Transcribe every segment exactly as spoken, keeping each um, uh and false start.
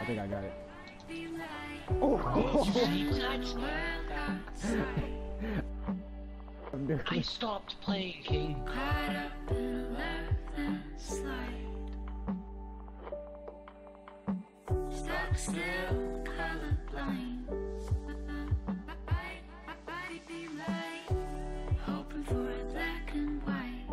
I think I got it. Oh! I Oh. stopped playing King. Still colorblind. Hoping for a black and white.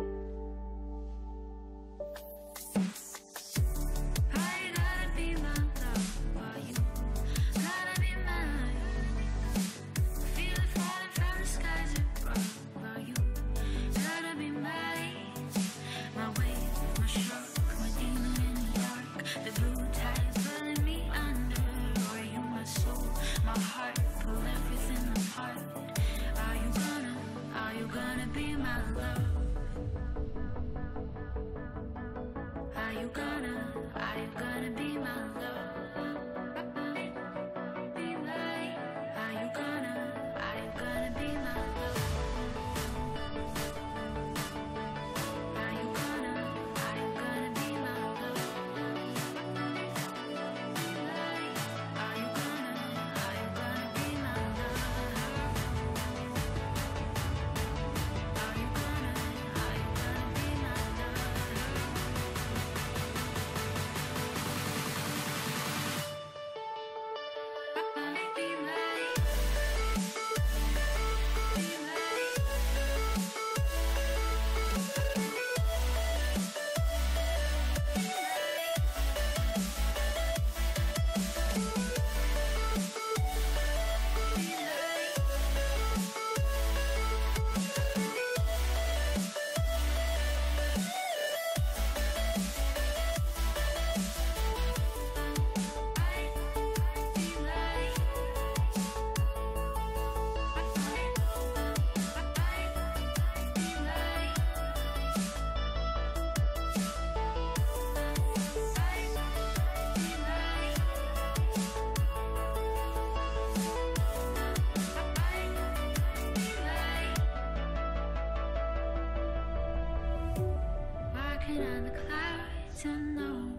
I gotta be my love for you. Gotta be mine. Feel it falling from the skies above for you. Gotta be mine. My wave, my stroke, my demon in the dark. The blue tide pulling me under. Are you my soul? My heart, pull everything apart. Are you gonna, are you gonna be my love? Are you gonna, are you gonna be my love? Be mine. Are you gonna, are you gonna be my love? Are you gonna, are you gonna be my love? Be mine. Are you gonna, are you gonna be my love? Are you gonna, are you gonna be my love? Be mine. Be walking on the clouds unknown.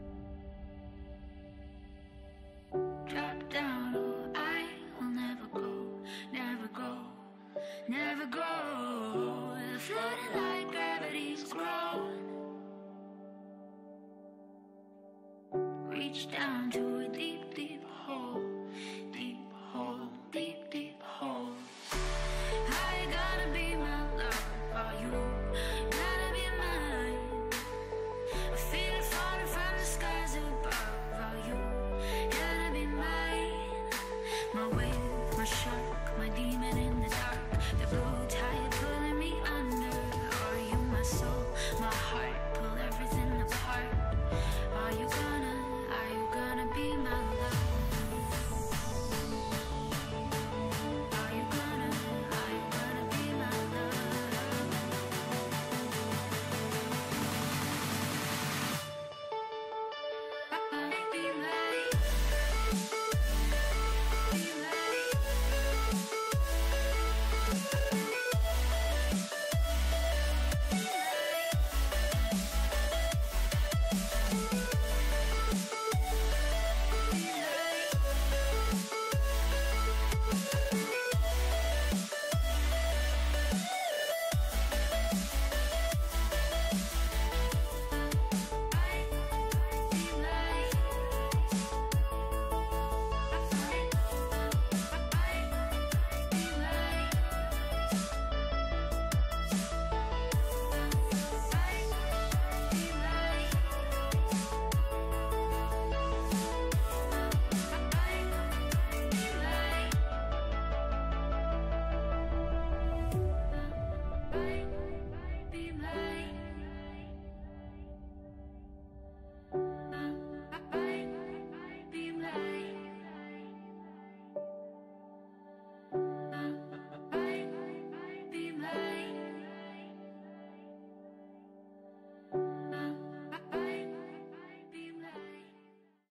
Drop down, oh, I will never go, never go, never go. Floating like gravity's grown. Reach down to a deep, deep hole.